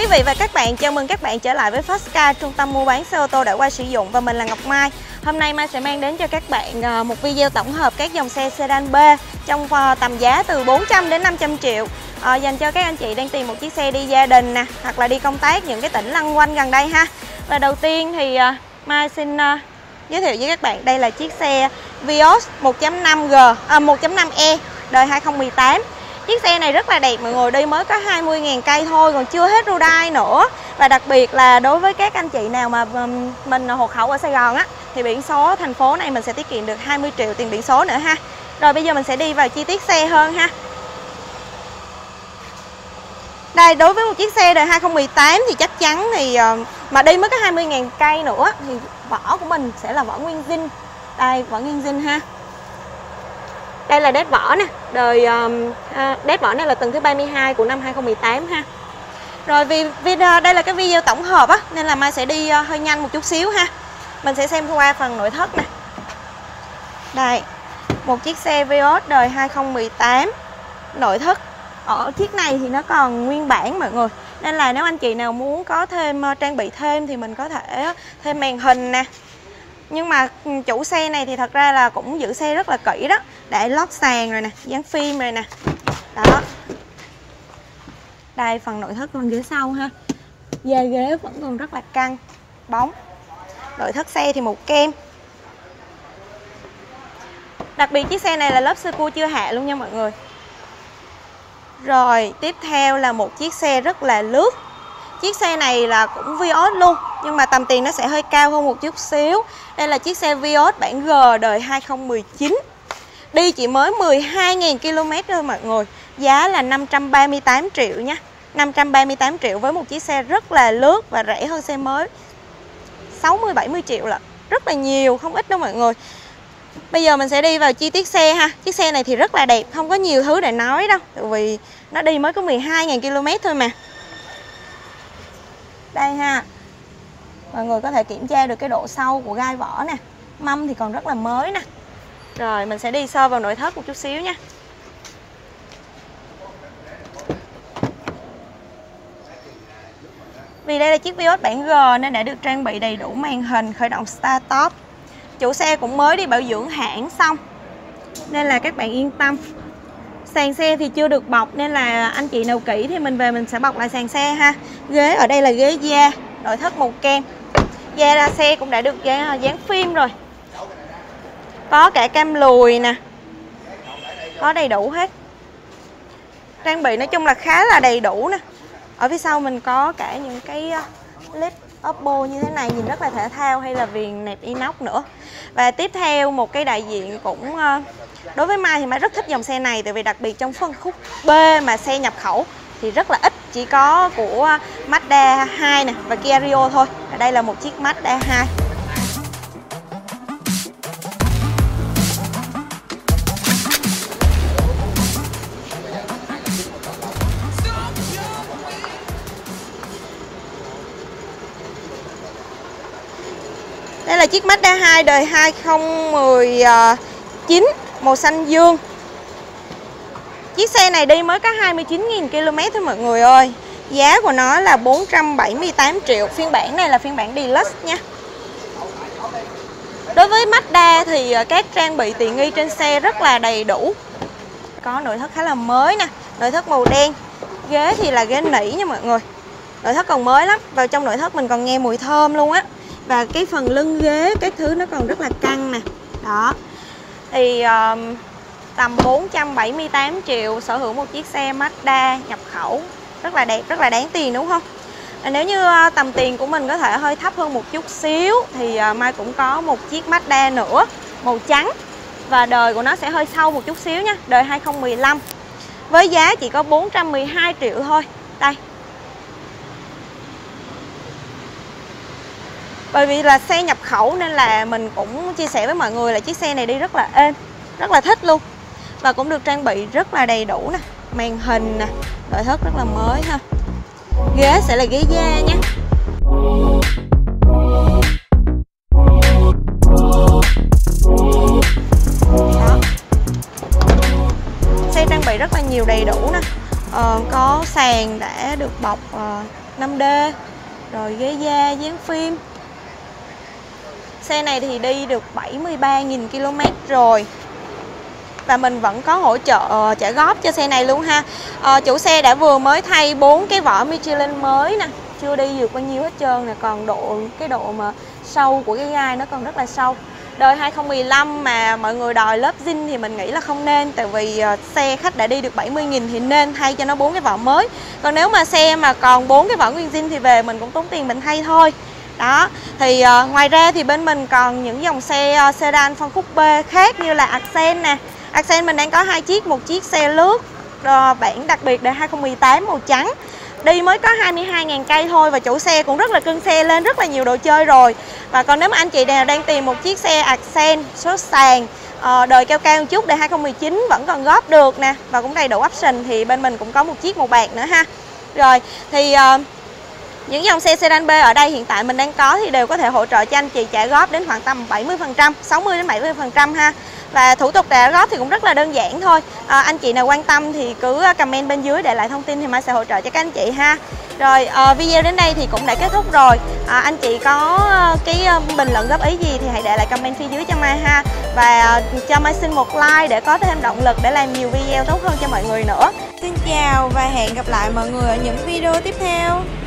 quý vị và các bạn, chào mừng các bạn trở lại với Fastcar, trung tâm mua bán xe ô tô đã qua sử dụng, và mình là Ngọc Mai. Hôm nay Mai sẽ mang đến cho các bạn một video tổng hợp các dòng xe sedan B trong tầm giá từ 400 đến 500 triệu, dành cho các anh chị đang tìm một chiếc xe đi gia đình nè, hoặc là đi công tác những cái tỉnh lăn quanh gần đây ha. Và đầu tiên thì Mai xin giới thiệu với các bạn, đây là chiếc xe Vios 1.5E đời 2018. Chiếc xe này rất là đẹp mọi người, đi mới có 20.000 cây thôi, còn chưa hết ưu đãi nữa. Và đặc biệt là đối với các anh chị nào mà mình hộ khẩu ở Sài Gòn á, thì biển số thành phố này mình sẽ tiết kiệm được 20 triệu tiền biển số nữa ha. Rồi bây giờ mình sẽ đi vào chi tiết xe hơn ha. Đây, đối với một chiếc xe đời 2018 thì chắc chắn thì mà đi mới có 20.000 cây nữa thì vỏ của mình sẽ là vỏ nguyên zin. Đây, vỏ nguyên zin ha. Đây là đét vỏ nè, đời đét vỏ này là tuần thứ 32 của năm 2018 ha. Rồi vì đây là cái video tổng hợp á, nên là Mai sẽ đi hơi nhanh một chút xíu ha. Mình sẽ xem qua phần nội thất nè. Đây, một chiếc xe Vios đời 2018. Nội thất ở chiếc này thì nó còn nguyên bản mọi người, nên là nếu anh chị nào muốn có thêm trang bị thêm thì mình có thể thêm màn hình nè. Nhưng mà chủ xe này thì thật ra là cũng giữ xe rất là kỹ đó, để lót sàn rồi nè, dán phim rồi nè. Đó. Đây, phần nội thất phần ghế sau ha. Da ghế vẫn còn rất là căng, bóng. Nội thất xe thì màu kem. Đặc biệt chiếc xe này là lớp sơ cua chưa hạ luôn nha mọi người. Rồi, tiếp theo là một chiếc xe rất là lướt. Chiếc xe này là cũng Vios luôn, nhưng mà tầm tiền nó sẽ hơi cao hơn một chút xíu. Đây là chiếc xe Vios bản G đời 2019. Đi chỉ mới 12.000 km thôi mọi người. Giá là 538 triệu nha. 538 triệu với một chiếc xe rất là lướt và rẻ hơn xe mới 60-70 triệu là rất là nhiều, không ít đâu mọi người. Bây giờ mình sẽ đi vào chi tiết xe ha. Chiếc xe này thì rất là đẹp, không có nhiều thứ để nói đâu, tại vì nó đi mới có 12.000 km thôi mà. Đây ha, mọi người có thể kiểm tra được cái độ sâu của gai vỏ nè. Mâm thì còn rất là mới nè. Rồi mình sẽ đi sơ vào nội thất một chút xíu nha. Vì đây là chiếc Vios bản G nên đã được trang bị đầy đủ màn hình khởi động Start Stop. Chủ xe cũng mới đi bảo dưỡng hãng xong, nên là các bạn yên tâm. Sàn xe thì chưa được bọc, nên là anh chị nào kỹ thì mình về mình sẽ bọc lại sàn xe ha. Ghế ở đây là ghế da, nội thất màu kem. Da xe cũng đã được dán phim rồi. Có cả cam lùi nè, có đầy đủ hết. Trang bị nói chung là khá là đầy đủ nè. Ở phía sau mình có cả những cái led Oppo như thế này, nhìn rất là thể thao, hay là viền nẹp inox nữa. Và tiếp theo một cái đại diện cũng đối với Mai thì Mai rất thích dòng xe này, tại vì đặc biệt trong phân khúc B mà xe nhập khẩu thì rất là ít, chỉ có của Mazda 2 nè và Kia Rio thôi. Ở đây là một chiếc Mazda 2. Đây là chiếc Mazda 2 đời 2019 màu xanh dương. Chiếc xe này đi mới có 29.000 km thôi mọi người ơi. Giá của nó là 478 triệu. Phiên bản này là phiên bản Deluxe nha. Đối với Mazda thì các trang bị tiện nghi trên xe rất là đầy đủ. Có nội thất khá là mới nè, nội thất màu đen. Ghế thì là ghế nỉ nha mọi người. Nội thất còn mới lắm. Vào trong nội thất mình còn nghe mùi thơm luôn á. Và cái phần lưng ghế, các thứ nó còn rất là căng nè. Đó. Thì tầm 478 triệu sở hữu một chiếc xe Mazda nhập khẩu. Rất là đẹp, rất là đáng tiền đúng không? Nếu như tầm tiền của mình có thể hơi thấp hơn một chút xíu thì Mai cũng có một chiếc Mazda nữa, màu trắng. Và đời của nó sẽ hơi sâu một chút xíu nha, đời 2015. Với giá chỉ có 412 triệu thôi. Đây. Bởi vì là xe nhập khẩu nên là mình cũng chia sẻ với mọi người là chiếc xe này đi rất là êm, rất là thích luôn. Và cũng được trang bị rất là đầy đủ nè, màn hình nè, nội thất rất là mới ha. Ghế sẽ là ghế da nhé. Đó. Xe trang bị rất là nhiều đầy đủ nè. Có sàn đã được bọc 5D. Rồi ghế da, dán phim. Xe này thì đi được 73.000 km rồi. Và mình vẫn có hỗ trợ trả góp cho xe này luôn ha. Chủ xe đã vừa mới thay 4 cái vỏ Michelin mới nè, chưa đi được bao nhiêu hết trơn nè, còn cái độ mà sâu của cái gai nó còn rất là sâu. Đời 2015 mà mọi người đòi lớp zin thì mình nghĩ là không nên, tại vì xe khách đã đi được 70.000 thì nên thay cho nó 4 cái vỏ mới. Còn nếu mà xe mà còn 4 cái vỏ nguyên zin thì về mình cũng tốn tiền mình thay thôi. Đó, thì ngoài ra thì bên mình còn những dòng xe sedan phân khúc B khác như là Accent nè. Accent mình đang có 2 chiếc, một chiếc xe lướt bản đặc biệt đời 2018 màu trắng. Đi mới có 22.000 cây thôi và chủ xe cũng rất là cưng xe, lên rất là nhiều đồ chơi rồi. Và còn nếu mà anh chị nào đang tìm một chiếc xe Accent số sàn đời cao cao một chút đời 2019 vẫn còn góp được nè và cũng đầy đủ option thì bên mình cũng có một chiếc màu bạc nữa ha. Rồi thì những dòng xe sedan B ở đây hiện tại mình đang có thì đều có thể hỗ trợ cho anh chị trả góp đến khoảng tầm 70%, 60 đến 70% ha. Và thủ tục trả góp thì cũng rất là đơn giản thôi. Anh chị nào quan tâm thì cứ comment bên dưới để lại thông tin thì Mai sẽ hỗ trợ cho các anh chị ha. Rồi video đến đây thì cũng đã kết thúc rồi. Anh chị có cái bình luận góp ý gì thì hãy để lại comment phía dưới cho Mai ha. Và cho Mai xin một like để có thêm động lực để làm nhiều video tốt hơn cho mọi người nữa. Xin chào và hẹn gặp lại mọi người ở những video tiếp theo.